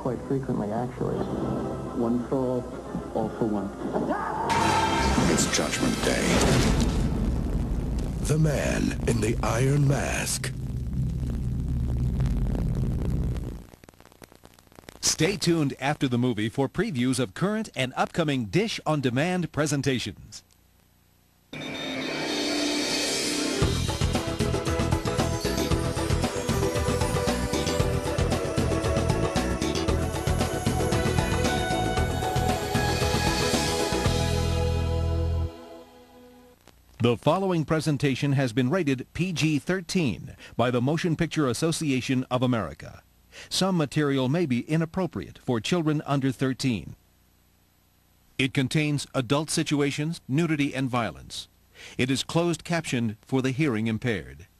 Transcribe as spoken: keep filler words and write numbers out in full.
quite frequently, actually. One for all, all for one. It's Judgment Day. The Man in the Iron Mask. Stay tuned after the movie for previews of current and upcoming Dish On Demand presentations. The following presentation has been rated P G thirteen by the Motion Picture Association of America. Some material may be inappropriate for children under thirteen. It contains adult situations, nudity, and violence. It is closed captioned for the hearing impaired.